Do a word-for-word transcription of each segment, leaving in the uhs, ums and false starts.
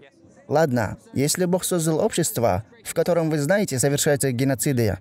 Ладно, если Бог создал общество, в котором, вы знаете, совершаются геноциды...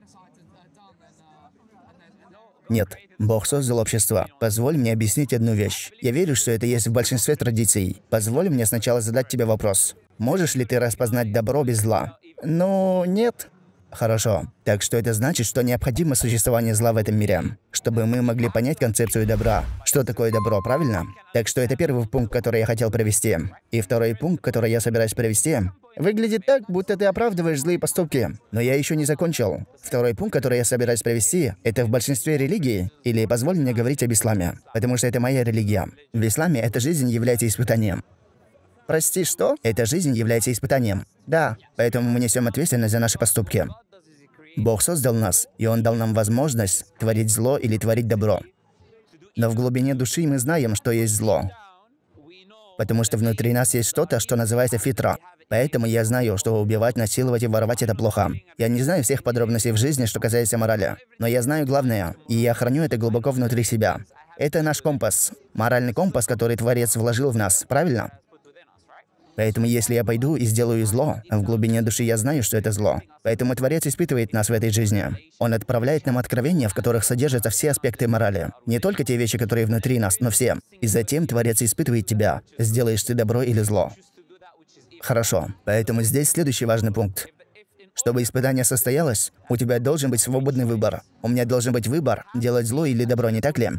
Нет, Бог создал общество. Позволь мне объяснить одну вещь. Я верю, что это есть в большинстве традиций. Позволь мне сначала задать тебе вопрос. Можешь ли ты распознать добро без зла? Ну, нет. Хорошо. Так что это значит, что необходимо существование зла в этом мире, чтобы мы могли понять концепцию добра. Что такое добро, правильно? Так что это первый пункт, который я хотел провести. И второй пункт, который я собираюсь провести, выглядит так, будто ты оправдываешь злые поступки. Но я еще не закончил. Второй пункт, который я собираюсь провести, это в большинстве религий, или позволь мне говорить об исламе, потому что это моя религия. В исламе эта жизнь является испытанием. Прости, что? Эта жизнь является испытанием. Да, поэтому мы несем ответственность за наши поступки. Бог создал нас, и Он дал нам возможность творить зло или творить добро. Но в глубине души мы знаем, что есть зло. Потому что внутри нас есть что-то, что называется фитра. Поэтому я знаю, что убивать, насиловать и воровать — это плохо. Я не знаю всех подробностей в жизни, что касается морали. Но я знаю главное, и я храню это глубоко внутри себя. Это наш компас. Моральный компас, который Творец вложил в нас, правильно? Поэтому если я пойду и сделаю зло, в глубине души я знаю, что это зло. Поэтому Творец испытывает нас в этой жизни. Он отправляет нам откровения, в которых содержатся все аспекты морали. Не только те вещи, которые внутри нас, но все. И затем Творец испытывает тебя, сделаешь ты добро или зло. Хорошо. Поэтому здесь следующий важный пункт. Чтобы испытание состоялось, у тебя должен быть свободный выбор. У меня должен быть выбор, делать зло или добро, не так ли?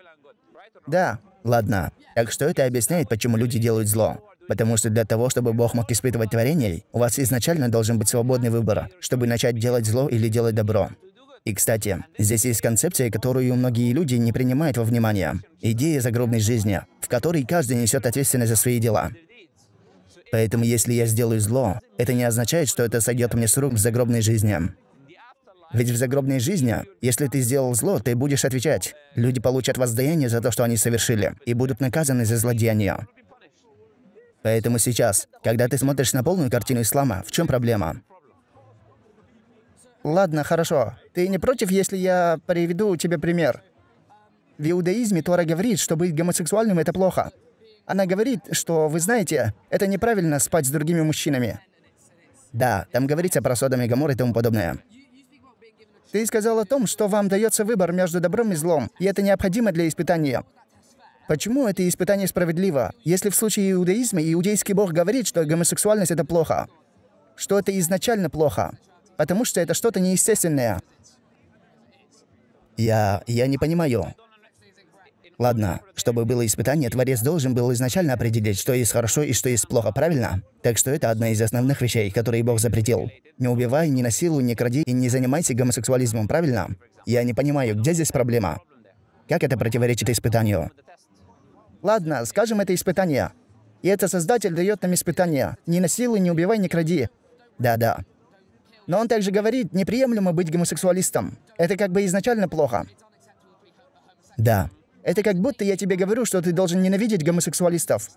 Да. Ладно. Так что это объясняет, почему люди делают зло. Потому что для того, чтобы Бог мог испытывать творение, у вас изначально должен быть свободный выбор, чтобы начать делать зло или делать добро. И, кстати, здесь есть концепция, которую многие люди не принимают во внимание. Идея загробной жизни, в которой каждый несет ответственность за свои дела. Поэтому если я сделаю зло, это не означает, что это сойдет мне с рук в загробной жизни. Ведь в загробной жизни, если ты сделал зло, ты будешь отвечать. Люди получат воздаяние за то, что они совершили, и будут наказаны за злодеяния. Поэтому сейчас, когда ты смотришь на полную картину ислама, в чем проблема? Ладно, хорошо. Ты не против, если я приведу тебе пример? В иудаизме Тора говорит, что быть гомосексуальным — это плохо. Она говорит, что, вы знаете, это неправильно спать с другими мужчинами. Да, там говорится про Содом и Гоморру и тому подобное. Ты сказал о том, что вам дается выбор между добром и злом, и это необходимо для испытания. Почему это испытание справедливо, если в случае иудаизма иудейский бог говорит, что гомосексуальность — это плохо? Что это изначально плохо? Потому что это что-то неестественное. Я... я не понимаю. Ладно, чтобы было испытание, Творец должен был изначально определить, что есть хорошо и что есть плохо, правильно? Так что это одна из основных вещей, которые Бог запретил. Не убивай, не насилуй, не кради и не занимайся гомосексуализмом, правильно? Я не понимаю, где здесь проблема? Как это противоречит испытанию? Ладно, скажем, это испытание. И это Создатель дает нам испытание. Не насилуй, не убивай, не кради. Да-да. Но он также говорит, неприемлемо быть гомосексуалистом. Это как бы изначально плохо. Да. Это как будто я тебе говорю, что ты должен ненавидеть гомосексуалистов.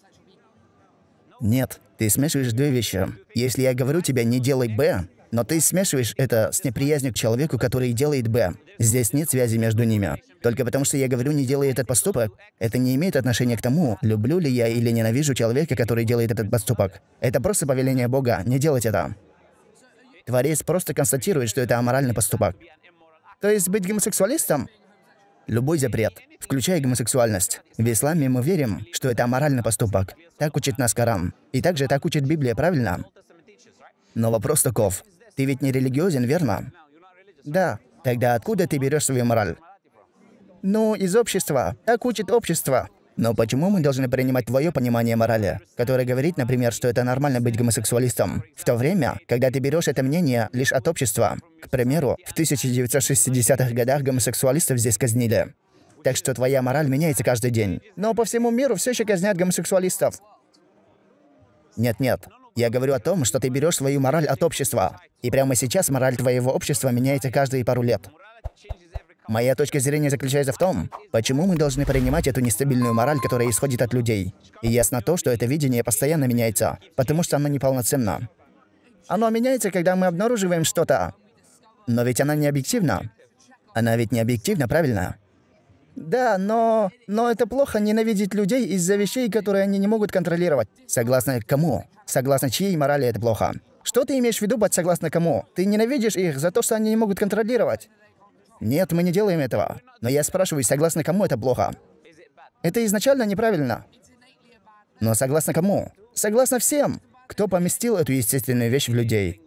Нет, ты смешиваешь две вещи. Если я говорю тебе «не делай Б», но ты смешиваешь это с неприязнью к человеку, который делает Б. Здесь нет связи между ними. Только потому, что я говорю «не делай этот поступок», это не имеет отношения к тому, люблю ли я или ненавижу человека, который делает этот поступок. Это просто повеление Бога, не делать это. Творец просто констатирует, что это аморальный поступок. То есть быть гомосексуалистом? Любой запрет, включая гомосексуальность. В исламе мы верим, что это аморальный поступок. Так учит нас Коран. И также так учит Библия, правильно? Но вопрос таков. Ты ведь не религиозен, верно? Да. Тогда откуда ты берешь свою мораль? Ну, из общества. Так учит общество. Но почему мы должны принимать твое понимание морали, которое говорит, например, что это нормально быть гомосексуалистом, в то время, когда ты берешь это мнение лишь от общества? К примеру, в тысяча девятьсот шестидесятых годах гомосексуалистов здесь казнили. Так что твоя мораль меняется каждый день. Но по всему миру все еще казнят гомосексуалистов. Нет-нет. Я говорю о том, что ты берешь свою мораль от общества. И прямо сейчас мораль твоего общества меняется каждые пару лет. Моя точка зрения заключается в том, почему мы должны принимать эту нестабильную мораль, которая исходит от людей. И ясно то, что это видение постоянно меняется, потому что оно неполноценно. Оно меняется, когда мы обнаруживаем что-то. Но ведь она не объективна. Она ведь не объективна, правильно? Да, но... Но это плохо ненавидеть людей из-за вещей, которые они не могут контролировать. Согласно кому? Согласно чьей морали это плохо? Что ты имеешь в виду под согласно кому? Ты ненавидишь их за то, что они не могут контролировать? Нет, мы не делаем этого. Но я спрашиваю, согласно кому это плохо? Это изначально неправильно. Но согласно кому? Согласно всем, кто поместил эту естественную вещь в людей.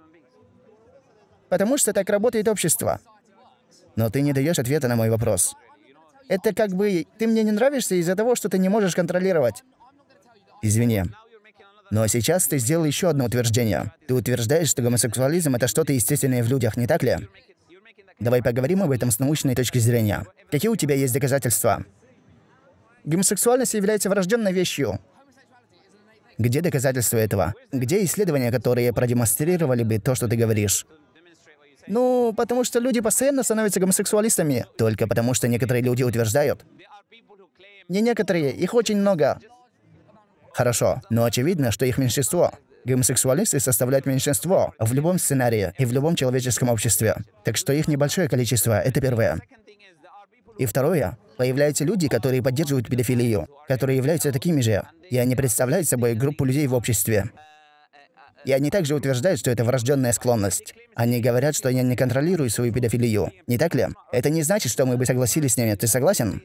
Потому что так работает общество. Но ты не даешь ответа на мой вопрос. Это как бы ты мне не нравишься из-за того, что ты не можешь контролировать. Извини. Но сейчас ты сделал еще одно утверждение. Ты утверждаешь, что гомосексуализм — это что-то естественное в людях, не так ли? Давай поговорим об этом с научной точки зрения. Какие у тебя есть доказательства? Гомосексуальность является врожденной вещью. Где доказательства этого? Где исследования, которые продемонстрировали бы то, что ты говоришь? Ну, потому что люди постоянно становятся гомосексуалистами. Только потому, что некоторые люди утверждают. Не некоторые, их очень много. Хорошо, но очевидно, что их меньшинство. Гомосексуалисты составляют меньшинство в любом сценарии и в любом человеческом обществе. Так что их небольшое количество — это первое. И второе. Появляются люди, которые поддерживают педофилию, которые являются такими же, и они представляют собой группу людей в обществе. И они также утверждают, что это врожденная склонность. Они говорят, что я не контролирую свою педофилию. Не так ли? Это не значит, что мы бы согласились с ними. Ты согласен?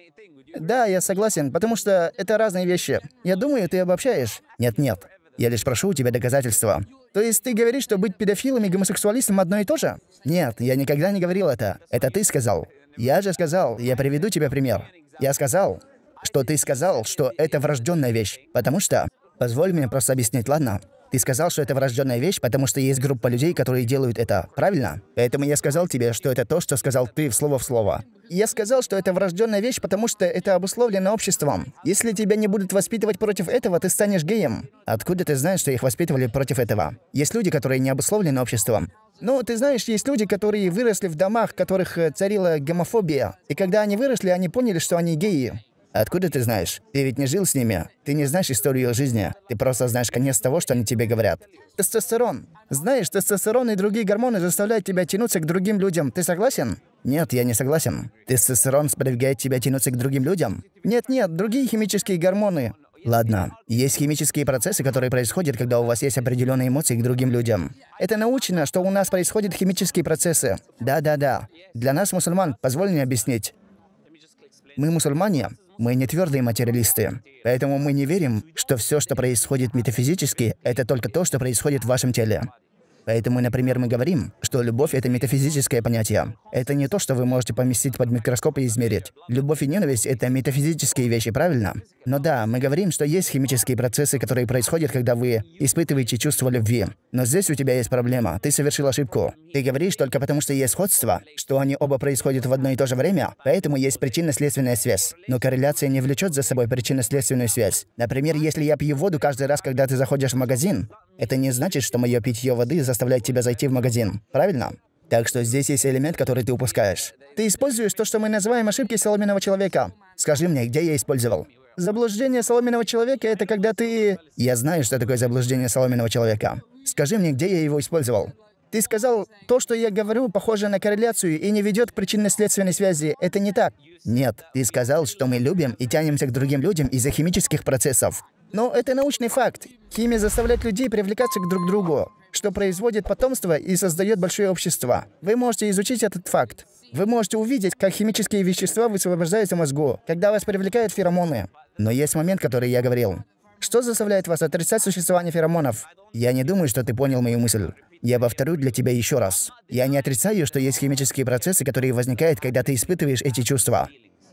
Да, я согласен, потому что это разные вещи. Я думаю, ты обобщаешь. Нет-нет. Я лишь прошу у тебя доказательства. То есть ты говоришь, что быть педофилом и гомосексуалистом одно и то же? Нет, я никогда не говорил это. Это ты сказал. Я же сказал, я приведу тебе пример. Я сказал, что ты сказал, что это врожденная вещь. Потому что... Позволь мне просто объяснить, ладно? Ты сказал, что это врожденная вещь, потому что есть группа людей, которые делают это. Правильно? Поэтому я сказал тебе, что это то, что сказал ты в слово в слово. Я сказал, что это врожденная вещь, потому что это обусловлено обществом. Если тебя не будут воспитывать против этого, ты станешь геем. Откуда ты знаешь, что их воспитывали против этого? Есть люди, которые не обусловлены обществом. Ну, ты знаешь, есть люди, которые выросли в домах, в которых царила гомофобия. И когда они выросли, они поняли, что они геи. Откуда ты знаешь? Ты ведь не жил с ними. Ты не знаешь историю их жизни. Ты просто знаешь конец того, что они тебе говорят. Тестостерон. Знаешь, тестостерон и другие гормоны заставляют тебя тянуться к другим людям. Ты согласен? Нет, я не согласен. Тестостерон сподвигает тебя тянуться к другим людям? Нет-нет, другие химические гормоны. Ладно, есть химические процессы, которые происходят, когда у вас есть определенные эмоции к другим людям. Это научно, что у нас происходят химические процессы. Да-да-да. Для нас, мусульман, позволь мне объяснить. Мы мусульмане, мы не твердые материалисты. Поэтому мы не верим, что все, что происходит метафизически, это только то, что происходит в вашем теле. Поэтому, например, мы говорим, что любовь — это метафизическое понятие. Это не то, что вы можете поместить под микроскоп и измерить. Любовь и ненависть — это метафизические вещи, правильно? Но да, мы говорим, что есть химические процессы, которые происходят, когда вы испытываете чувство любви. Но здесь у тебя есть проблема. Ты совершил ошибку. Ты говоришь только потому, что есть сходство, что они оба происходят в одно и то же время, поэтому есть причинно-следственная связь. Но корреляция не влечет за собой причинно-следственную связь. Например, если я пью воду каждый раз, когда ты заходишь в магазин, это не значит, что мое питье воды заставляет тебя зайти в магазин. Правильно? Так что здесь есть элемент, который ты упускаешь. Ты используешь то, что мы называем ошибки соломенного человека. Скажи мне, где я использовал? Заблуждение соломенного человека — это когда ты... Я знаю, что такое заблуждение соломенного человека. Скажи мне, где я его использовал? Ты сказал, то, что я говорю, похоже на корреляцию и не ведет к причинно-следственной связи. Это не так. Нет, ты сказал, что мы любим и тянемся к другим людям из-за химических процессов. Но это научный факт. Химия заставляет людей привлекаться к друг другу, что производит потомство и создает большое общество. Вы можете изучить этот факт. Вы можете увидеть, как химические вещества высвобождаются в мозгу, когда вас привлекают феромоны. Но есть момент, который я говорил. Что заставляет вас отрицать существование феромонов? Я не думаю, что ты понял мою мысль. Я повторю для тебя еще раз. Я не отрицаю, что есть химические процессы, которые возникают, когда ты испытываешь эти чувства.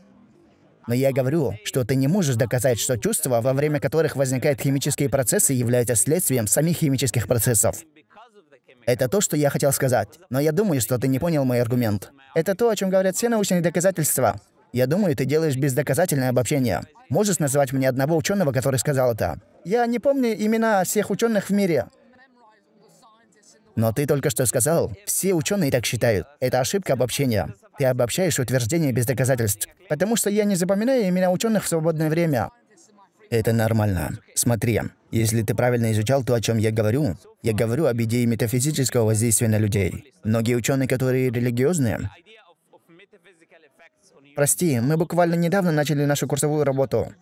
Но я говорю, что ты не можешь доказать, что чувства, во время которых возникают химические процессы, являются следствием самих химических процессов. Это то, что я хотел сказать. Но я думаю, что ты не понял мой аргумент. Это то, о чем говорят все научные доказательства. Я думаю, ты делаешь бездоказательное обобщение. Можешь назвать мне одного ученого, который сказал это? Я не помню имена всех ученых в мире. Но ты только что сказал, все ученые так считают. Это ошибка обобщения. Ты обобщаешь утверждения без доказательств. Потому что я не запоминаю имена ученых в свободное время. Это нормально. Смотри, если ты правильно изучал то, о чем я говорю, я говорю об идее метафизического воздействия на людей. Многие ученые, которые религиозные, Прости, мы буквально недавно начали нашу курсовую работу.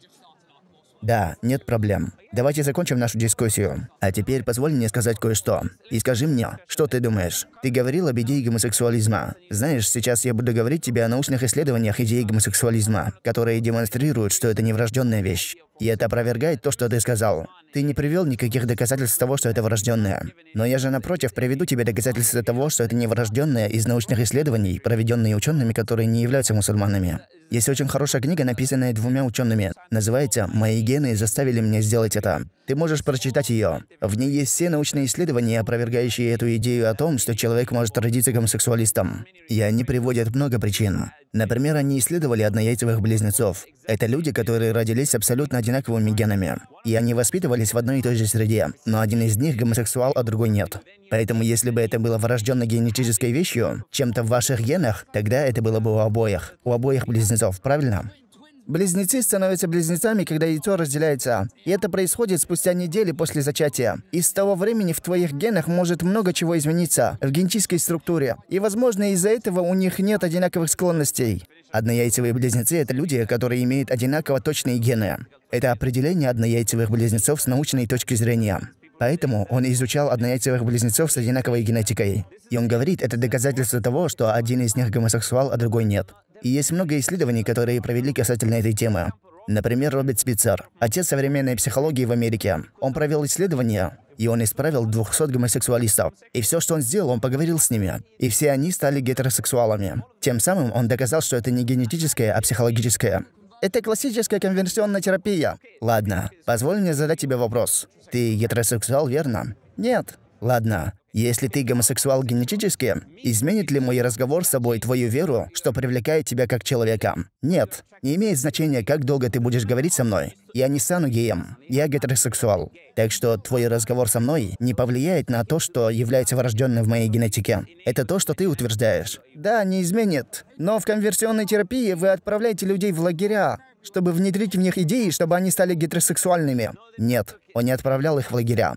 Да, нет проблем. Давайте закончим нашу дискуссию. А теперь позволь мне сказать кое-что. И скажи мне, что ты думаешь? Ты говорил об идее гомосексуализма. Знаешь, сейчас я буду говорить тебе о научных исследованиях идеи гомосексуализма, которые демонстрируют, что это не врожденная вещь. И это опровергает то, что ты сказал. Ты не привел никаких доказательств того, что это врожденное. Но я же, напротив, приведу тебе доказательства того, что это не врожденное из научных исследований, проведенные учеными, которые не являются мусульманами. Есть очень хорошая книга, написанная двумя учеными. Называется «Мои гены заставили меня сделать это». Ты можешь прочитать ее. В ней есть все научные исследования, опровергающие эту идею о том, что человек может родиться гомосексуалистом. И они приводят много причин. Например, они исследовали однояйцевых близнецов. Это люди, которые родились абсолютно одинаковыми генами. И они воспитывались в одной и той же среде, но один из них гомосексуал, а другой нет. Поэтому если бы это было врожденной генетической вещью, чем-то в ваших генах, тогда это было бы у обоих. У обоих близнецов, правильно? Близнецы становятся близнецами, когда яйцо разделяется. И это происходит спустя недели после зачатия. И с того времени в твоих генах может много чего измениться в генетической структуре. И, возможно, из-за этого у них нет одинаковых склонностей. Однояйцевые близнецы – это люди, которые имеют одинаково точные гены. Это определение однояйцевых близнецов с научной точки зрения. Поэтому он изучал однояйцевых близнецов с одинаковой генетикой. И он говорит, это доказательство того, что один из них гомосексуал, а другой нет. И есть много исследований, которые провели касательно этой темы. Например, Роберт Спицер, отец современной психологии в Америке. Он провел исследование, и он исправил двухсот гомосексуалистов. И все, что он сделал, он поговорил с ними. И все они стали гетеросексуалами. Тем самым он доказал, что это не генетическое, а психологическое. Это классическая конверсионная терапия. Ладно, позволь мне задать тебе вопрос. Ты гетеросексуал, верно? Нет. Ладно. Если ты гомосексуал генетически, изменит ли мой разговор с собой твою веру, что привлекает тебя как человека? Нет. Не имеет значения, как долго ты будешь говорить со мной. Я не стану геем. Я гетеросексуал. Так что твой разговор со мной не повлияет на то, что является врожденным в моей генетике. Это то, что ты утверждаешь. Да, не изменит. Но в конверсионной терапии вы отправляете людей в лагеря, чтобы внедрить в них идеи, чтобы они стали гетеросексуальными. Нет, он не отправлял их в лагеря.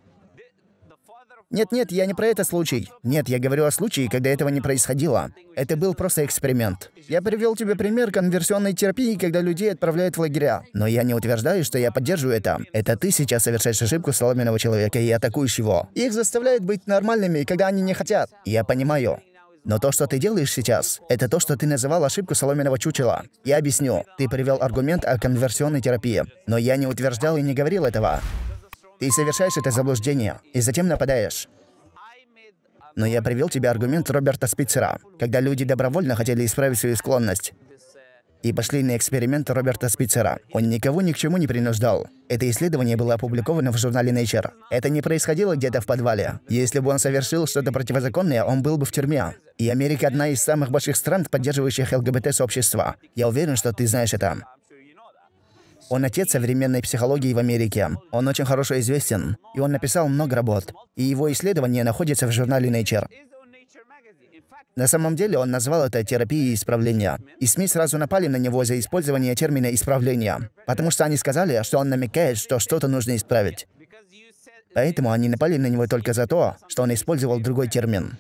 Нет-нет, я не про этот случай. Нет, я говорю о случае, когда этого не происходило. Это был просто эксперимент. Я привел тебе пример конверсионной терапии, когда людей отправляют в лагеря. Но я не утверждаю, что я поддерживаю это. Это ты сейчас совершаешь ошибку соломенного человека и атакуешь его. Их заставляют быть нормальными, когда они не хотят. Я понимаю. Но то, что ты делаешь сейчас, это то, что ты называл ошибку соломенного чучела. Я объясню. Ты привел аргумент о конверсионной терапии. Но я не утверждал и не говорил этого. Ты совершаешь это заблуждение и затем нападаешь. Но я привел тебе аргумент Роберта Спицера, когда люди добровольно хотели исправить свою склонность. И пошли на эксперимент Роберта Спицера. Он никого ни к чему не принуждал. Это исследование было опубликовано в журнале Nature. Это не происходило где-то в подвале. Если бы он совершил что-то противозаконное, он был бы в тюрьме. И Америка одна из самых больших стран, поддерживающих ЛГБТ-сообщество. Я уверен, что ты знаешь это. Он отец современной психологии в Америке. Он очень хорошо известен, и он написал много работ. И его исследования находятся в журнале Nature. На самом деле он назвал это терапией исправления. И СМИ сразу напали на него за использование термина «исправление», потому что они сказали, что он намекает, что что-то нужно исправить. Поэтому они напали на него только за то, что он использовал другой термин.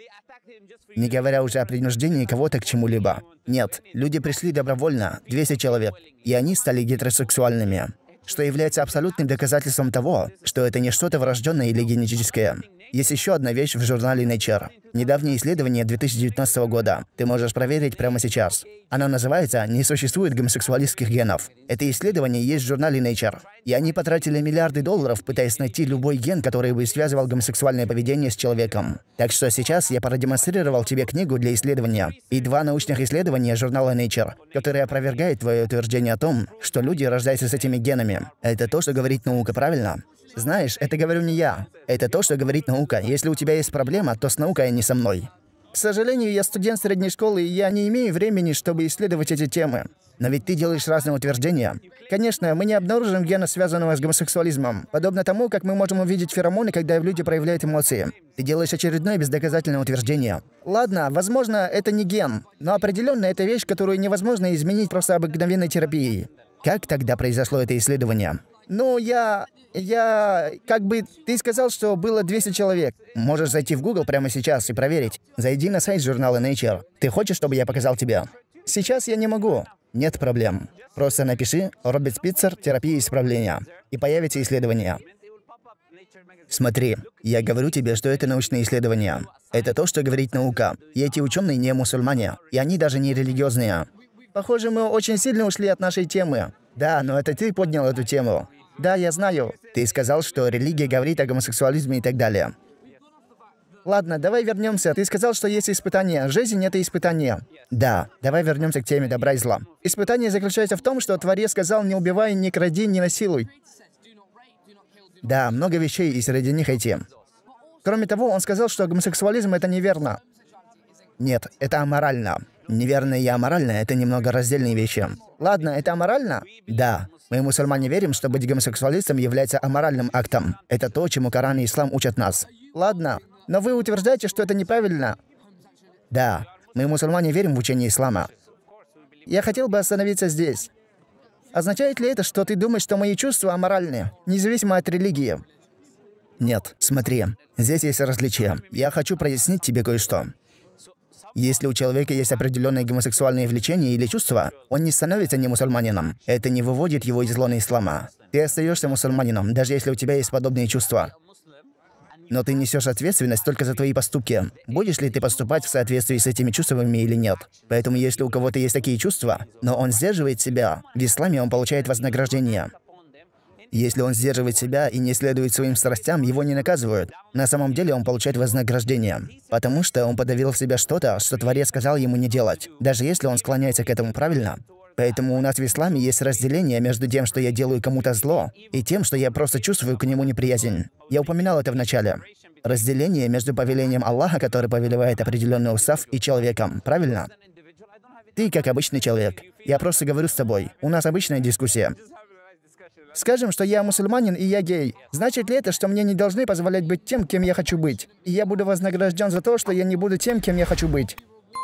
Не говоря уже о принуждении кого-то к чему-либо. Нет, люди пришли добровольно, двести человек, и они стали гетеросексуальными, что является абсолютным доказательством того, что это не что-то врожденное или генетическое. Есть еще одна вещь в журнале Nature. Недавнее исследование две тысячи девятнадцатого года. Ты можешь проверить прямо сейчас. Оно называется «Не существует гомосексуалистских генов». Это исследование есть в журнале Nature. И они потратили миллиарды долларов, пытаясь найти любой ген, который бы связывал гомосексуальное поведение с человеком. Так что сейчас я продемонстрировал тебе книгу для исследования и два научных исследования журнала Nature, которые опровергают твое утверждение о том, что люди рождаются с этими генами. Это то, что говорит наука, правильно? Знаешь, это говорю не я. Это то, что говорит наука. Если у тебя есть проблема, то с наукой, а не со мной. К сожалению, я студент средней школы, и я не имею времени, чтобы исследовать эти темы. Но ведь ты делаешь разные утверждения. Конечно, мы не обнаружим гена, связанного с гомосексуализмом, подобно тому, как мы можем увидеть феромоны, когда люди проявляют эмоции. Ты делаешь очередное бездоказательное утверждение. Ладно, возможно, это не ген, но определенно это вещь, которую невозможно изменить просто обыкновенной терапией. Как тогда произошло это исследование? Ну, я... я... как бы... Ты сказал, что было двести человек. Можешь зайти в Google прямо сейчас и проверить. Зайди на сайт журнала Nature. Ты хочешь, чтобы я показал тебе? Сейчас я не могу. Нет проблем. Просто напиши «Роберт Спицер. Терапия исправления» и появится исследование. Смотри, я говорю тебе, что это научные исследования. Это то, что говорит наука. И эти ученые не мусульмане, и они даже не религиозные. Похоже, мы очень сильно ушли от нашей темы. Да, но это ты поднял эту тему. Да, я знаю. Ты сказал, что религия говорит о гомосексуализме и так далее. Ладно, давай вернемся. Ты сказал, что есть испытания. Жизнь — это испытание. Да, давай вернемся к теме добра и зла. Испытание заключается в том, что Творец сказал: не убивай, не кради, не насилуй. Да, много вещей, и среди них эти. Кроме того, он сказал, что гомосексуализм — это неверно. Нет, это аморально. Неверное и аморальное — это немного раздельные вещи. Ладно, это аморально? Да. Мы, мусульмане, верим, что быть гомосексуалистом является аморальным актом. Это то, чему Коран и Ислам учат нас. Ладно, но вы утверждаете, что это неправильно? Да. Мы, мусульмане, верим в учение Ислама. Я хотел бы остановиться здесь. Означает ли это, что ты думаешь, что мои чувства аморальны, независимо от религии? Нет, смотри, здесь есть различия. Я хочу прояснить тебе кое-что. Если у человека есть определенные гомосексуальные влечения или чувства, он не становится не мусульманином. Это не выводит его из лона ислама. Ты остаешься мусульманином, даже если у тебя есть подобные чувства. Но ты несешь ответственность только за твои поступки. Будешь ли ты поступать в соответствии с этими чувствами или нет? Поэтому если у кого-то есть такие чувства, но он сдерживает себя, в исламе он получает вознаграждение. Если он сдерживает себя и не следует своим страстям, его не наказывают. На самом деле он получает вознаграждение. Потому что он подавил в себя что-то, что Творец сказал ему не делать, даже если он склоняется к этому правильно. Поэтому у нас в исламе есть разделение между тем, что я делаю кому-то зло, и тем, что я просто чувствую к нему неприязнь. Я упоминал это в начале. Разделение между повелением Аллаха, который повелевает определенный устав, и человеком. Правильно? Ты как обычный человек. Я просто говорю с тобой. У нас обычная дискуссия. Скажем, что я мусульманин и я гей. Значит ли это, что мне не должны позволять быть тем, кем я хочу быть? И я буду вознагражден за то, что я не буду тем, кем я хочу быть?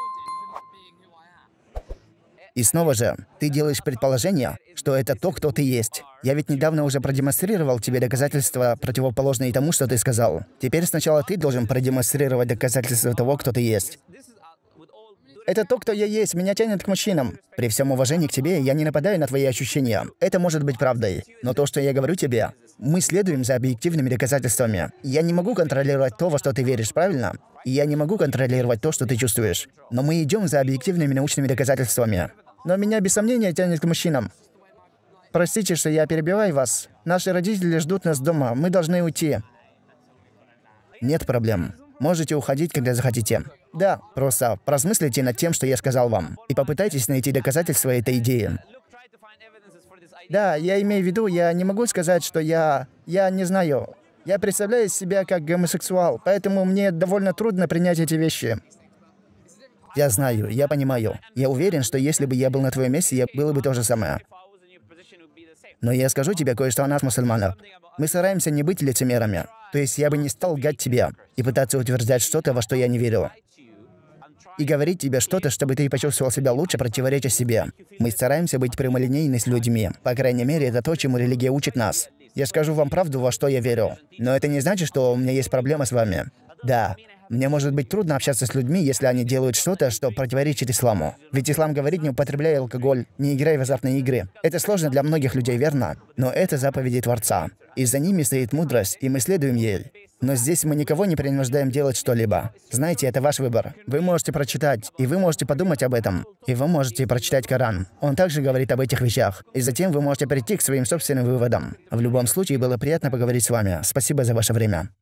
И снова же, ты делаешь предположение, что это то, кто ты есть. Я ведь недавно уже продемонстрировал тебе доказательства, противоположные тому, что ты сказал. Теперь сначала ты должен продемонстрировать доказательства того, кто ты есть. Это то, кто я есть, меня тянет к мужчинам. При всем уважении к тебе, я не нападаю на твои ощущения. Это может быть правдой. Но то, что я говорю тебе, мы следуем за объективными доказательствами. Я не могу контролировать то, во что ты веришь, правильно? И я не могу контролировать то, что ты чувствуешь. Но мы идем за объективными научными доказательствами. Но меня без сомнения тянет к мужчинам. Простите, что я перебиваю вас. Наши родители ждут нас дома. Мы должны уйти. Нет проблем. Можете уходить, когда захотите. Да, просто поразмыслите над тем, что я сказал вам, и попытайтесь найти доказательства этой идеи. Да, я имею в виду, я не могу сказать, что я... Я не знаю. Я представляю себя как гомосексуал, поэтому мне довольно трудно принять эти вещи. Я знаю, я понимаю. Я уверен, что если бы я был на твоем месте, я было бы то же самое. Но я скажу тебе кое-что о нас, мусульманах. Мы стараемся не быть лицемерами. То есть я бы не стал лгать тебе и пытаться утверждать что-то, во что я не верю. И говорить тебе что-то, чтобы ты почувствовал себя лучше, противореча себе. Мы стараемся быть прямолинейны с людьми. По крайней мере, это то, чему религия учит нас. Я скажу вам правду, во что я верю. Но это не значит, что у меня есть проблема с вами. Да, мне может быть трудно общаться с людьми, если они делают что-то, что противоречит исламу. Ведь ислам говорит: не употребляй алкоголь, не играй в азартные игры. Это сложно для многих людей, верно? Но это заповеди Творца. И за ними стоит мудрость, и мы следуем ей. Но здесь мы никого не принуждаем делать что-либо. Знаете, это ваш выбор. Вы можете прочитать, и вы можете подумать об этом. И вы можете прочитать Коран. Он также говорит об этих вещах. И затем вы можете прийти к своим собственным выводам. В любом случае, было приятно поговорить с вами. Спасибо за ваше время.